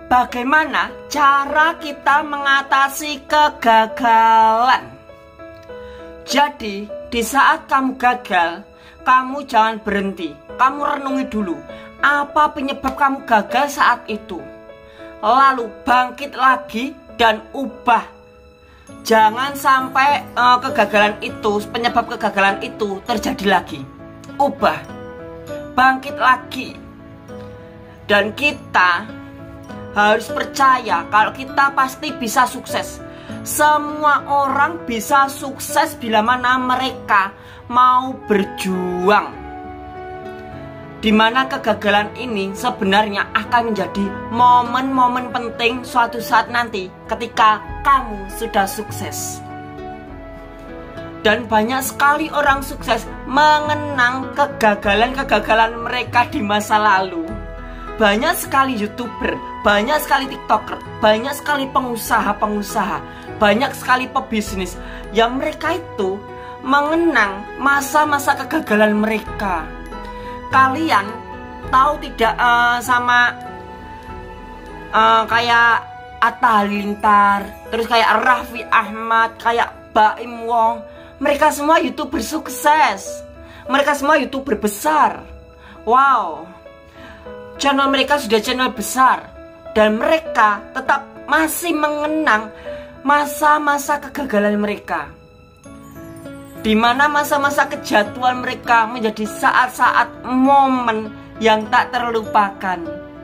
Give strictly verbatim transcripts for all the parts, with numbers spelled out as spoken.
bagaimana cara kita mengatasi kegagalan. Jadi, di saat kamu gagal, kamu jangan berhenti. Kamu renungi dulu, apa penyebab kamu gagal saat itu. Lalu bangkit lagi dan ubah. Jangan sampai uh, kegagalan itu, penyebab kegagalan itu terjadi lagi. Ubah, bangkit lagi. Dan kita harus percaya kalau kita pasti bisa sukses. Semua orang bisa sukses bila mana mereka mau berjuang. Dimana kegagalan ini sebenarnya akan menjadi momen-momen penting suatu saat nanti ketika kamu sudah sukses. Dan banyak sekali orang sukses mengenang kegagalan-kegagalan mereka di masa lalu. Banyak sekali YouTuber, banyak sekali TikToker, banyak sekali pengusaha-pengusaha, banyak sekali pebisnis yang mereka itu mengenang masa-masa kegagalan mereka. Kalian tahu tidak uh, sama uh, kayak Atta Halilintar, terus kayak Raffi Ahmad, kayak Baim Wong. Mereka semua YouTuber sukses. Mereka semua YouTuber besar. Wow, channel mereka sudah channel besar. Dan mereka tetap masih mengenang masa-masa kegagalan mereka, di mana masa-masa kejatuhan mereka menjadi saat-saat momen yang tak terlupakan.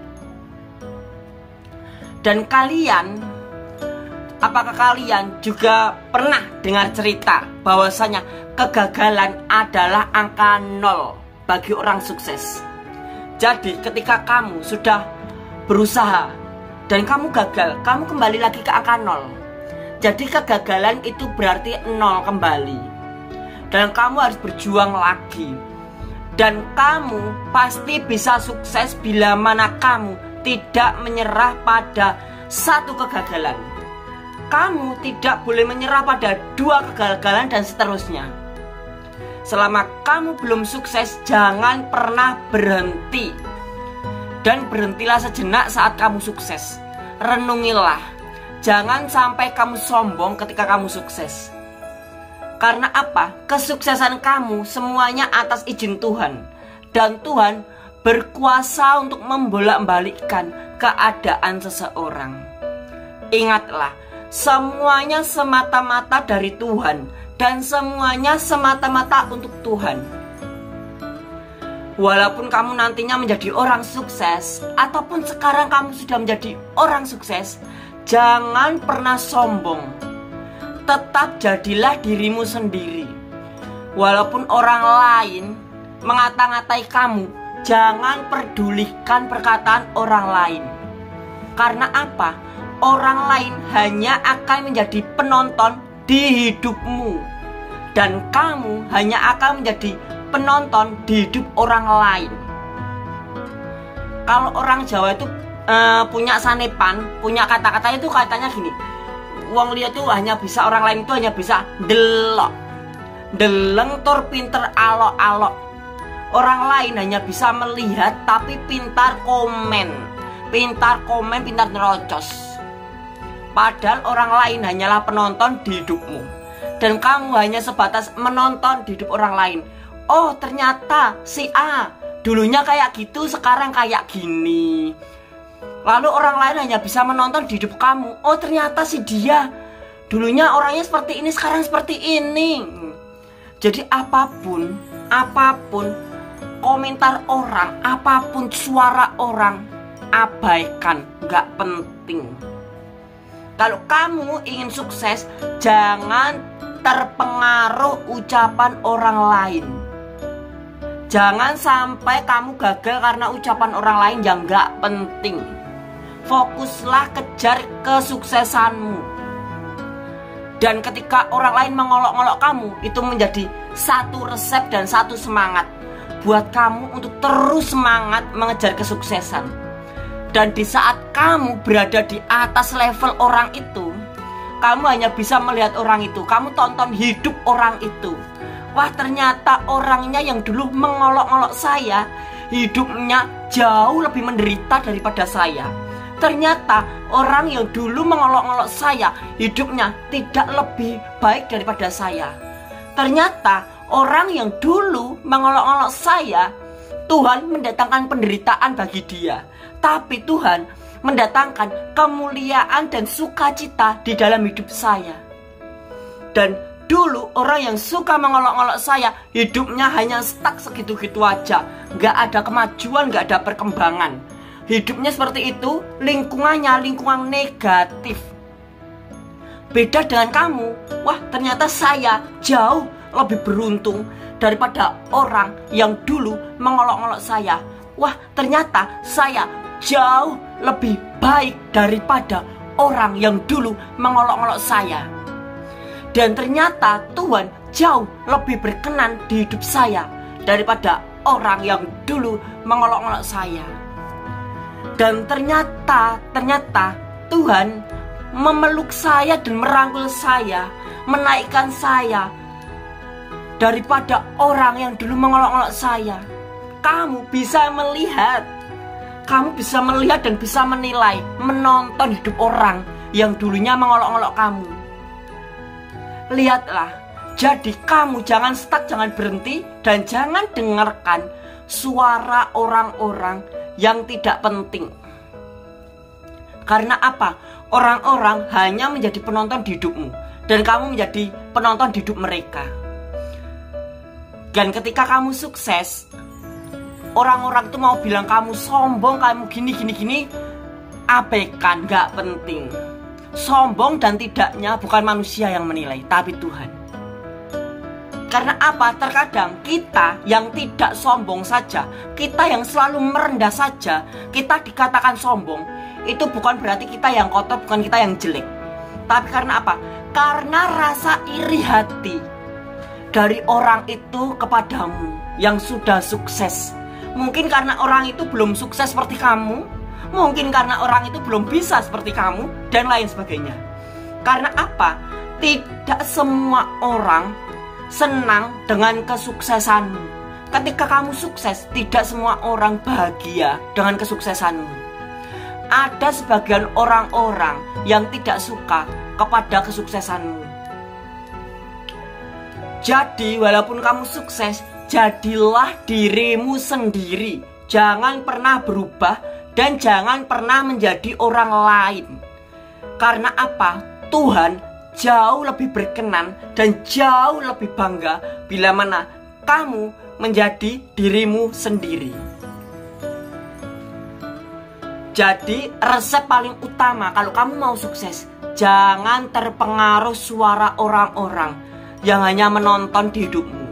Dan kalian, apakah kalian juga pernah dengar cerita bahwasanya kegagalan adalah angka nol bagi orang sukses? Jadi ketika kamu sudah berusaha dan kamu gagal, kamu kembali lagi ke angka nol. Jadi kegagalan itu berarti nol kembali. Dan kamu harus berjuang lagi. Dan kamu pasti bisa sukses bila mana kamu tidak menyerah pada satu kegagalan. Kamu tidak boleh menyerah pada dua kegagalan dan seterusnya. Selama kamu belum sukses, jangan pernah berhenti. Dan berhentilah sejenak saat kamu sukses. Renungilah. Jangan sampai kamu sombong ketika kamu sukses. Karena apa? Kesuksesan kamu semuanya atas izin Tuhan. Dan Tuhan berkuasa untuk membolak-balikkan keadaan seseorang. Ingatlah, semuanya semata-mata dari Tuhan. Dan semuanya semata-mata untuk Tuhan. Walaupun kamu nantinya menjadi orang sukses, ataupun sekarang kamu sudah menjadi orang sukses, jangan pernah sombong. Tetap jadilah dirimu sendiri. Walaupun orang lain mengata-ngatai kamu, jangan pedulikan perkataan orang lain. Karena apa? Orang lain hanya akan menjadi penonton di hidupmu. Dan kamu hanya akan menjadi penonton di hidup orang lain. Kalau orang Jawa itu uh, punya sanepan, punya kata-kata itu katanya gini, wong liya tuh hanya bisa, orang lain itu hanya bisa delok, deleng tur pinter alok-alok. Orang lain hanya bisa melihat tapi pintar komen, pintar komen, pintar nerocos. Padahal orang lain hanyalah penonton di hidupmu. Dan kamu hanya sebatas menonton di hidup orang lain. Oh, ternyata si A dulunya kayak gitu, sekarang kayak gini. Lalu orang lain hanya bisa menonton di hidup kamu. Oh, ternyata si dia dulunya orangnya seperti ini, sekarang seperti ini. Jadi apapun, apapun komentar orang, apapun suara orang, abaikan, gak penting. Kalau kamu ingin sukses, jangan terpengaruh ucapan orang lain. Jangan sampai kamu gagal karena ucapan orang lain yang gak penting. Fokuslah kejar kesuksesanmu. Dan ketika orang lain mengolok-olok kamu, itu menjadi satu resep dan satu semangat buat kamu untuk terus semangat mengejar kesuksesan. Dan di saat kamu berada di atas level orang itu, kamu hanya bisa melihat orang itu. Kamu tonton hidup orang itu. Wah, ternyata orangnya yang dulu mengolok-olok saya, hidupnya jauh lebih menderita daripada saya. ternyata orang yang dulu mengolok-olok saya, hidupnya tidak lebih baik daripada saya. Ternyata orang yang dulu mengolok-olok saya, Tuhan mendatangkan penderitaan bagi dia. Tapi Tuhan mendatangkan kemuliaan dan sukacita di dalam hidup saya. Dan dulu orang yang suka mengolok-olok saya, hidupnya hanya stuck segitu-gitu aja, gak ada kemajuan, gak ada perkembangan. Hidupnya seperti itu, lingkungannya lingkungan negatif. Beda dengan kamu. Wah, ternyata saya jauh lebih beruntung daripada orang yang dulu mengolok-olok saya. Wah, ternyata saya jauh lebih baik daripada orang yang dulu mengolok-olok saya. Dan ternyata Tuhan jauh lebih berkenan di hidup saya daripada orang yang dulu mengolok-olok saya. Dan ternyata, ternyata Tuhan memeluk saya dan merangkul saya, menaikkan saya daripada orang yang dulu mengolok-olok saya. Kamu bisa melihat, kamu bisa melihat dan bisa menilai, menonton hidup orang yang dulunya mengolok-olok kamu. Lihatlah, jadi kamu jangan stuck, jangan berhenti, dan jangan dengarkan suara orang-orang yang tidak penting. Karena apa? Orang-orang hanya menjadi penonton di hidupmu, dan kamu menjadi penonton di hidup mereka. Dan ketika kamu sukses, orang-orang itu mau bilang kamu sombong, kamu gini gini gini, abaikan, gak penting. Sombong dan tidaknya bukan manusia yang menilai, tapi Tuhan. Karena apa? Terkadang kita yang tidak sombong saja, kita yang selalu merendah saja, kita dikatakan sombong, itu bukan berarti kita yang kotor, bukan kita yang jelek. Tapi karena apa? Karena rasa iri hati dari orang itu kepadamu yang sudah sukses. Mungkin karena orang itu belum sukses seperti kamu, mungkin karena orang itu belum bisa seperti kamu, dan lain sebagainya. Karena apa? Tidak semua orang senang dengan kesuksesanmu. Ketika kamu sukses, tidak semua orang bahagia dengan kesuksesanmu. Ada sebagian orang-orang yang tidak suka kepada kesuksesanmu. Jadi walaupun kamu sukses, jadilah dirimu sendiri. Jangan pernah berubah dan jangan pernah menjadi orang lain. Karena apa? Tuhan jauh lebih berkenan dan jauh lebih bangga bila mana kamu menjadi dirimu sendiri. Jadi resep paling utama kalau kamu mau sukses, jangan terpengaruh suara orang-orang yang hanya menonton di hidupmu.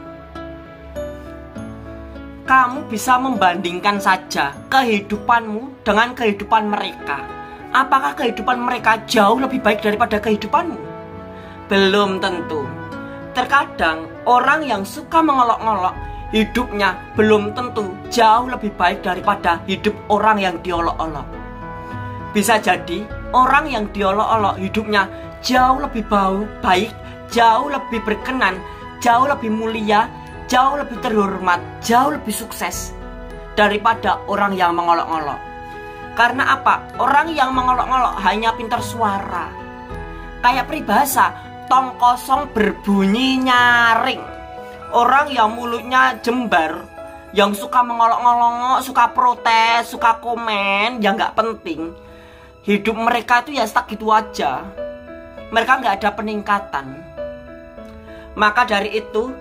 Kamu bisa membandingkan saja kehidupanmu dengan kehidupan mereka. Apakah kehidupan mereka jauh lebih baik daripada kehidupanmu? Belum tentu. Terkadang orang yang suka mengolok-olok, hidupnya belum tentu jauh lebih baik daripada hidup orang yang diolok-olok. Bisa jadi orang yang diolok-olok hidupnya jauh lebih baik, jauh lebih berkenan, jauh lebih mulia, jauh lebih terhormat, jauh lebih sukses daripada orang yang mengolok-olok. Karena apa? Orang yang mengolok-olok hanya pintar suara. Kayak peribahasa, tong kosong berbunyi nyaring. Orang yang mulutnya jembar, yang suka mengolok-olok, suka protes, suka komen, yang gak penting, hidup mereka itu ya stuck gitu aja. Mereka gak ada peningkatan. Maka dari itu,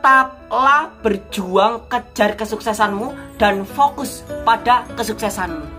tetaplah berjuang kejar kesuksesanmu dan fokus pada kesuksesanmu.